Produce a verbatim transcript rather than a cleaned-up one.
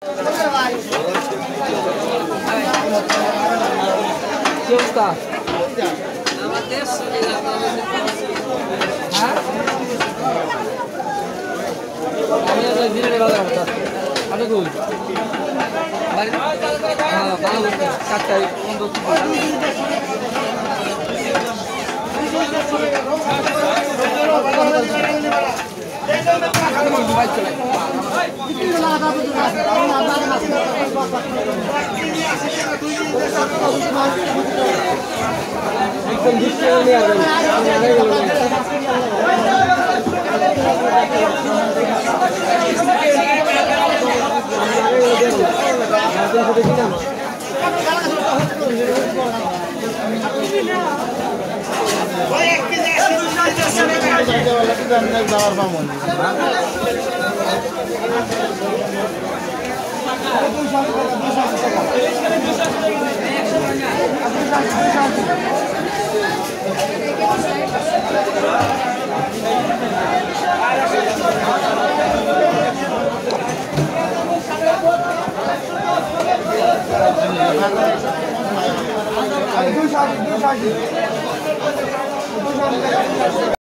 কি অবস্থা? হ্যাঁ আমি দিনের বাজার আপনি কই হ্যাঁ ভালো করতে চারটায় একদম দৃষ্টি নিয়ে যাওয়ার পাবন দুই